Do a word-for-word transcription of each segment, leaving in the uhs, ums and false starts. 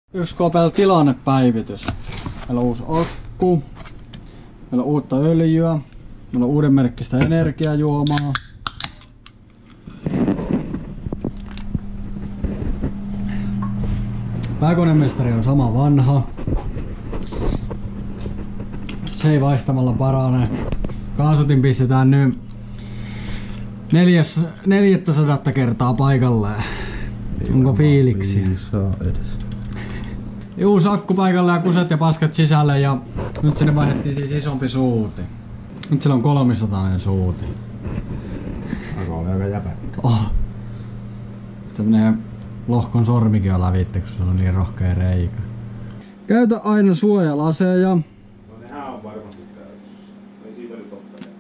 Yksi Kopel tilannepäivitys. Meillä on uusi akku. Meillä on uutta öljyä. Meillä on uuden merkkistä energiajuomaa. Pääkonemestari on sama vanha. Se ei vaihtamalla parane. Kaasutin pistetään nyt neljäs, neljättäsadatta kertaa paikalleen. Onko fiiliksi? Uusi akku paikalle ja kuset ja paskat sisälle ja nyt sinne vaihdettiin siis isompi suuti. Nyt sillä on kolmesatainen suuti. Aika oli aika jäpättä. Oh. Sitten menee lohkon sormikin on lävitte, kun se on niin rohkea reikä. Käytä aina suojalaseja. No nehän on varmasti käytössä. Ei siitä nyt ottanut.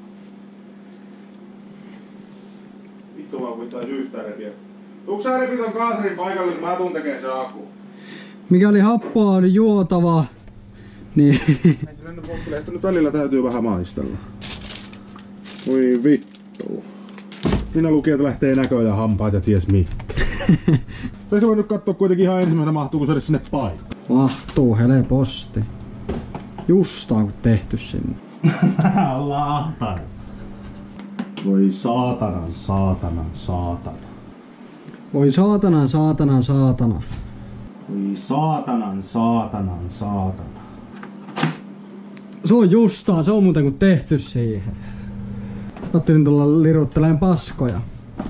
Vittu vaan kun taisi yhtään repiä. Tuutko sä repit ton kaasarin paikalle, niin mä tuun tekee sen akku. Mikäli happoa on juotava, niin... Ei sillä nyt voi, kyllä sitä nyt välillä täytyy vähän maistella. Voi vittu. Minä luki, että lähtee näköä ja hampaat ja ties mitkä. Ei se voi nyt katsoa kuitenkin ihan ensimmäisenä, mahtuuko se edes sinne paikkaan. Mahtuu helposti. Justaan kun tehty sinne. Lahtaan. Voi saatanan, saatanan, saatana. Voi saatanan, saatanan, saatana. Voi saatanan, saatanan, saatana. Se on justaan, se on muuten kun tehty siihen. Ajattelin tulla liruttelemaan paskoja.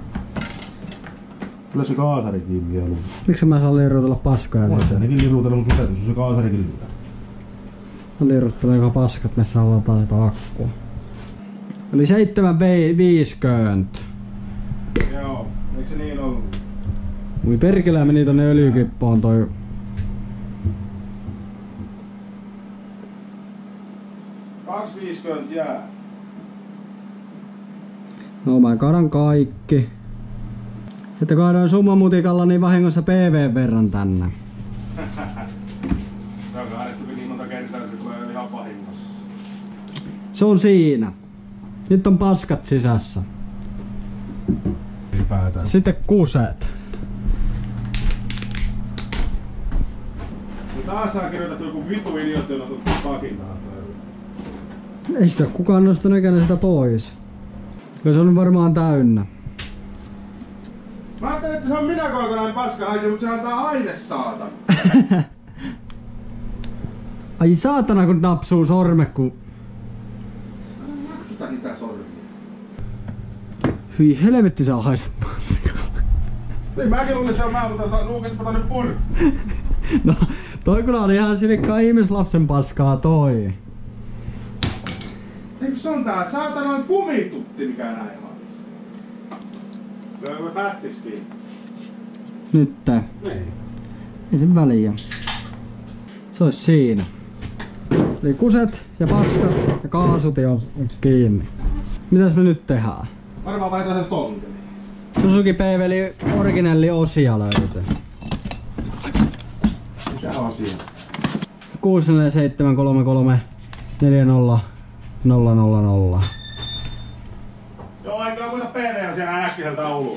Kyllä se kaasarikin vielä. Miksi mä saan lirutella paskoja? Mä oon ainakin lirutellut, mutta mitä se kaasarikin lyö? Mä liruttelen joka paskat, me sallataan sitä akkua. Eli seitsemän viisikymmentä. Joo, eikö se niin ollut? Mui perkelää meni tonne öljykippoon toi. kaksi viisikymmentä jää. No mä kaadan kaikki. Että kaadan summamutikalla niin vahingossa P V verran tänne. Se on kaadettukin niin monta kertaa, että se tulee ihan vahingossa. Se on siinä. Nyt on paskat sisässä. Ylipäätään. Sitten kuset. No taas saa kirjoitettu joku vittu idiootti, jolla on pakinaa. Ei sitä kukaan nostanut ikänä sitä pois. Kyllä se on varmaan täynnä. Mä ajattelin, että se on minä kokonaan paska haisi, mutta se antaa aine saatana. Ai saatana kun napsuu sorme kun... Napsuta niitä sormia. Hyi helvetti saa haise paskaa. Niin mäkin luulin, että se on mä, mutta nuukaspa nyt purr. No toi kyllä oli ihan silikkaa ihmislapsen paskaa toi. Eikö se on tää saatanan kumitutti mikä näin haisee? Löydämme pättiskiin. Nyt tää. Niin. Ei sen väliä. Se olisi siinä. Eli kuset ja paskat ja kaasuti on kiinni. Mitäs me nyt tehdään? Varmaan vaihtaa se stonkeli. Suzuki P-veli originelli osia löytyy. Mitä osia? kuusi neljä seitsemän kolme kolme neljä nolla nolla nolla nolla. Joo, en kyllä muista P V on siellä äskeiseltä tauluun.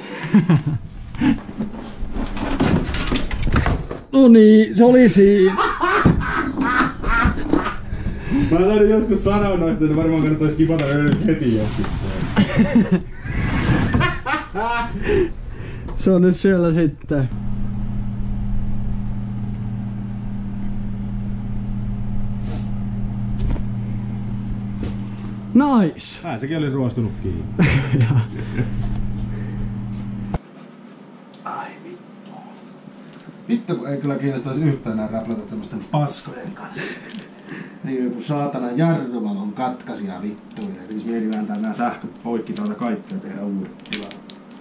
No niin, se oli siinä. Mä taisin joskus sanoa noista, että varmaan kannattais kipata nyt heti joskus. Se on nyt siellä sitten. Nice! Ää, sekin oli ruostunut kiinni. Ai vittu. Vittu kun ei kyllä kiinnostaisi yhtään enää räplätä tämmösten paskojen kanssa. Niin joku saatana jarruvalon katkaisija vittu. Ja tekis mieli vääntää nää sähköt poikki täältä kaikkea ja tehdä uudet tilat.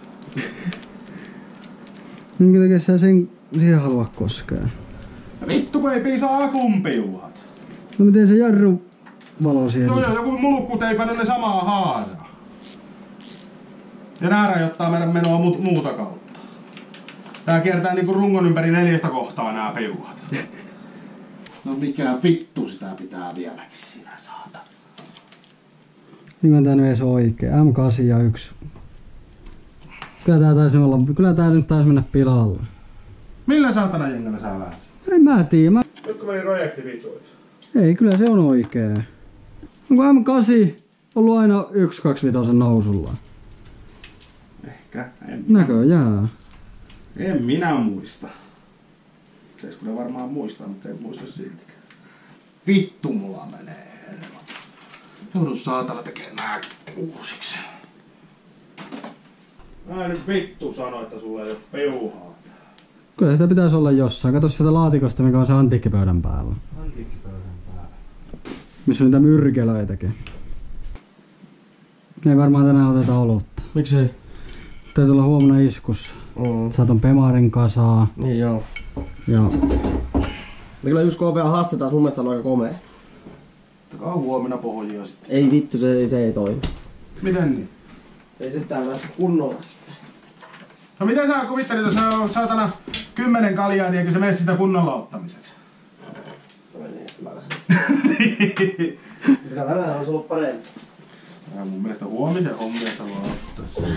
Minkä takia sä sen siihen halua koskea? Vittu kun ei piisaa akun piuhat. No miten se jarru valo siihen? Joo joo, joku mulukku teipannut ne samaa haaraa. Ja nää rajoittaa meidän menoa mu muuta kautta. Tää kiertää niinku rungon ympäri neljästä kohtaa nää piuhat. No mikä vittu sitä pitää vieläkin sinä saata. Nimen tää nyt edes oikee. M kahdeksan ja yksi. Kyllä tää taisi olla, kyllä tää nyt taisi mennä pilalle. Millä saatana jengällä sä väänsit? En mä tiedä. Mä... Nytkö meni projekti vituiksi? Ei, kyllä se on oikee. Onko M kahdeksan ollut aina yksi kaksi viisi nousulla? Ehkä. En Näköjään. En minä muista. Seis kyllä varmaan muistaa, mutta en muista siltikään. Vittu mulla menee herrat. Joudun saatana tekemään nääkin uusiksi. Mä nyt vittu sano, että sulla ei oo peuhaa. Kyllä sitä pitäisi olla jossain. Kato sieltä laatikosta, mikä on se antiikkipöydän päällä. Antiikkipöydän päällä. Missä on niitä myrkelöitäkin. Ei varmaan tänään oteta olutta. Miksei? Täytyy olla huomenna iskussa. Mm. Saat on Pemarin kasaa. Niin joo. Joo. Me kyllä just K P haastetaan, mun mielestä on aika komea. Takaa huomenna pohjia sitten. Ei vittu, se, se ei toimi. Miten niin? Ei se täällä kunnolla. No miten sä kuvittelit, jos sä oot saatana kymmenen kaljaa, niin eikö se mene sitä kunnolla ottamiseksi? No niin, mä lähden. Mikä tänään olisi ollut parempi? Ja mun mielestä huomisen hommia sä vaan ottais.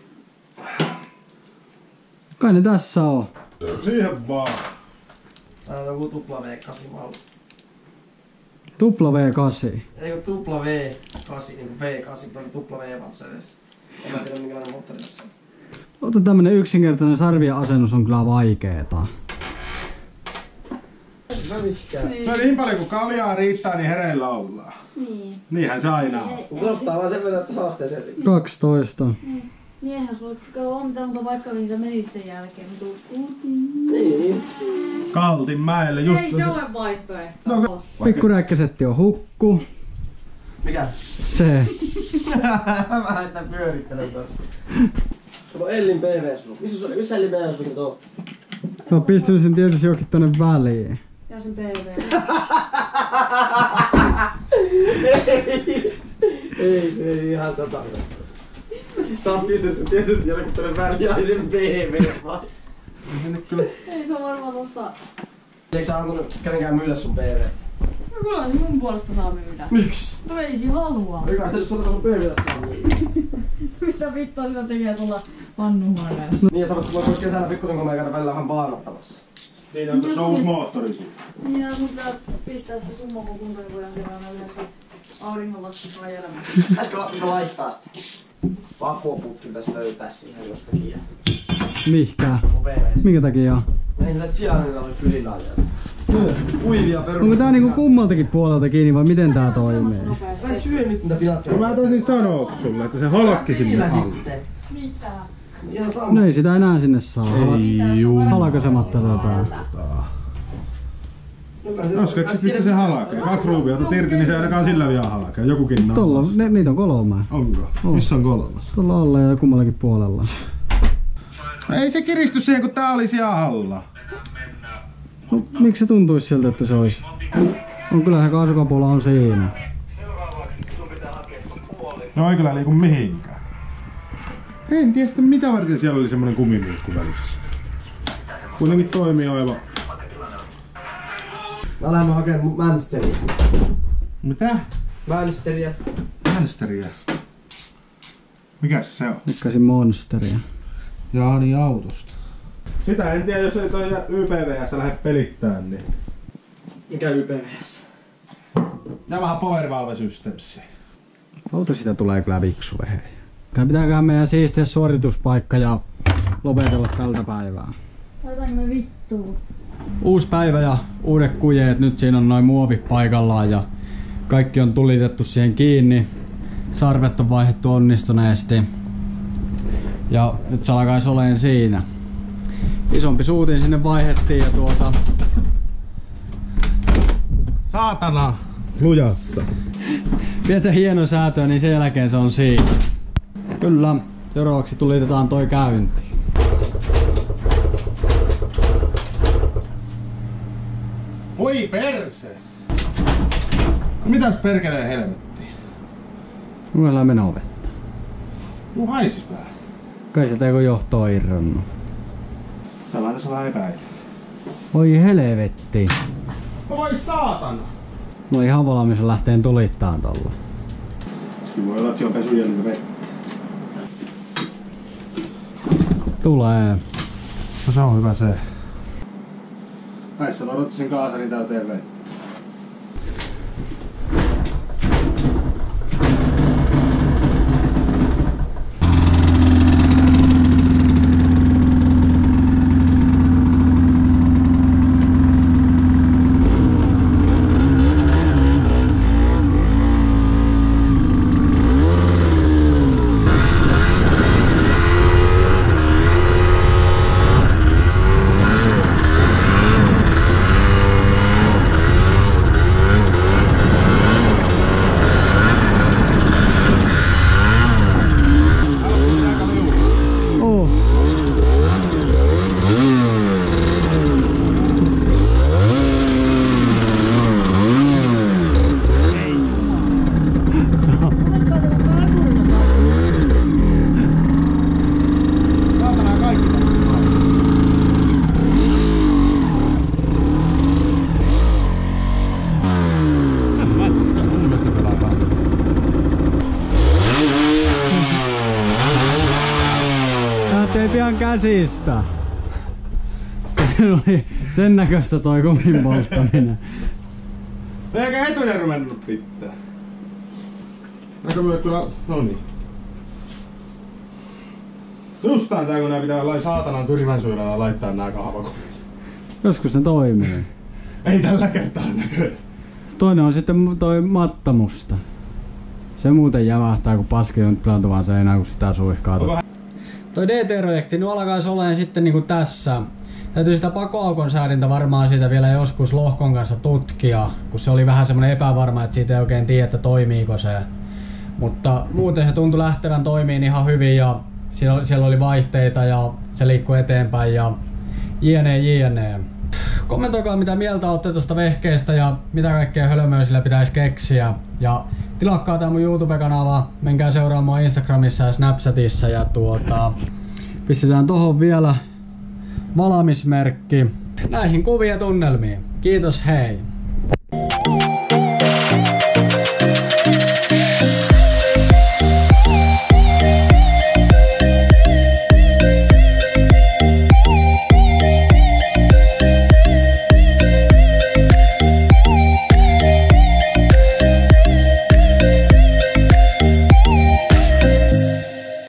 Kai ne tässä on. Siihen vaan. Tää on joku tupla V kahdeksan malli. Tupla V kahdeksan. Ei kun tupla V kahdeksan, niin kuin V kahdeksan, mutta tupla V vatsa edes. En mä tiedä minkälainen moottori tässä on. Ota tämmönen yksinkertainen sarvien asennus on kyllä vaikeeta. No mihinkään. No niin paljon kun kaljaa riittää, niin hereillä ollaan. Niin. Niinhän se aina on. Nostaa vaan sen verran, että haasteeseen riittää. kaksitoista. Niin. Niin eihän sulla ole mitään muuta vaikka mihin sä menit sen jälkeen, mutta tultiin. Niin. Kaltinmäelle just. Ei se ole vaihtoehto. No, Pikkuräkkäsetti on hukku. Mikä? Se. Mä lähdetään pyörittelen tässä. Kato Ellin P V-susu. Missä se oli? Missä Ellin P V-susu nyt on? Mä oon pistänyt sen tietysti jokin tonne väliin. Ja sen P V. Ei! Ei, se ei ihan tota. Sä oot pistänyt sen tietysti jokin tonne väliin, ai sen P V vai? Ei se on varmaan tossa. Eikö sä antanut kenenkään myydä sun P V? No kyllä se mun puolesta saa myydä. Miksi? No ei se halua. Eikä sitä nyt satana sun P V:stä saa myydä. Mitä vittua sitä tekee tuolla pannuhuoneessa? Niin, että vasta voisi kesällä pikkusen komea käydä välillä vähän baanattamassa. Niin on tuossa uusi moottori sulla. Niin ja sun pitää pistää se summa kun kuntoon, niin voidaan kerran yhdessä auringonlaskussa ajelemaan. Pitäisikö la- laittaa sitä? Vakuoputki pitäisi löytää siihen jostakin. Mihkää? Mun P V:ssä. Minkä takia? Ei sillä tsianilla voi kylillä ajella. Uivia perus. Onko tää niinku kummaltakin puolelta kiinni vai miten tää toimii? Sä ei syö nyt niitä pilattuja. No mä taisin sanoa sulle, että se halkki sinne Millä alle. sitten? Mitä? Ihan sama. No ei sitä enää sinne saa. Ei juu. Halkaisematta tätä. Koskekset mistä se halkee? Kaksi ruuvia otat irti, niin se ainakaan sillä vielä halkee. Jokukin naamassa. Tuolla, ne, niitä on kolme. Onko? On. Missä on kolmas? Tuolla alla ja kummallakin puolella. No ei se kiristy siihen, kun tää oli siellä alla. No, miksi se tuntuisi siltä, että se olisi? On kyllähän kaasukapula on siinä. No ei kyllä liiku mihinkään. En tiedä sitten mitä varten siellä oli semmonen kumiminkku välissä. Kuitenkin toimii aivan. Mä lähden hakemaan Mansteria. Mitä? Mansteria. Hamsteria. Mikäs se on? Mikkäsin monsteria. Jaani autosta. Sitä en tiedä, jos ei toi Y P V S lähde pelittämään, niin. Mikä Y P V S? Ja vähän Power Valve Systemsia. Auto sitä tulee kyllä viksu hei. Kai pitääkään meidän siistiä suorituspaikka ja lopetella tältä päivää. Laitaanko me vittuun? Uusi päivä ja uudet kujeet. Nyt siinä on noin muovit paikallaan ja kaikki on tulitettu siihen kiinni. Sarvet on vaihdettu onnistuneesti. Ja nyt se alkaisi oleen siinä. Isompi suutin sinne vaihdettiin ja tuota... Saatana! Lujassa. Pientä hieno säätöä, niin sen jälkeen se on siinä. Kyllä, seuraavaksi tulitetaan toi käynti. Voi perse! Mitäs perkeleen helvetti? Mulla mennä vettä. Mun haisis vähän. Kai sieltä joku johto on irronnut. Sä vaan tässä vähän epäillä. Oi helvetti. No voi saatana! Mä olin ihan valmis lähteen tulittaan tolla. Siinä voi olla, että on pesujäljellä vettä. Tulee. No se on hyvä se. Näissä mä rottasin kaasarin täyteen vettä. Lähtee pian käsistä. Oli sen näköistä toi kumin polttaminen. Eikä etuja ruvennut pitää. Näkö myö kyllä, no niin. Justaan tää kun nää pitää lai saatanan tyrvänsyölällä laittaa nää kahvakoneet. Joskus ne toimii. Ei tällä kertaa näköjään. Toinen on sitten toi mattamusta. Se muuten jämähtää kun paski on pilantuvan seinään kun sitä suihkaa. Toi D T-projekti nyt alkaisi olemaan sitten niinku tässä. Täytyy sitä pakoaukon säädintä varmaan siitä vielä joskus lohkon kanssa tutkia, kun se oli vähän semmonen epävarma, että siitä ei oikein tiedä, että toimiiko se. Mutta muuten se tuntui lähtevän toimiin ihan hyvin ja siellä, siellä oli vaihteita ja se liikkui eteenpäin ja jne jne. Kommentoikaa mitä mieltä olette tuosta vehkeestä ja mitä kaikkea hölmöä sillä pitäisi keksiä. Ja tilakkaa tää mun YouTube-kanava, menkää seuraamaan Instagramissa ja Snapchatissa ja tuota, pistetään tohon vielä valmismerkki näihin kuvia tunnelmiin. Kiitos, hei!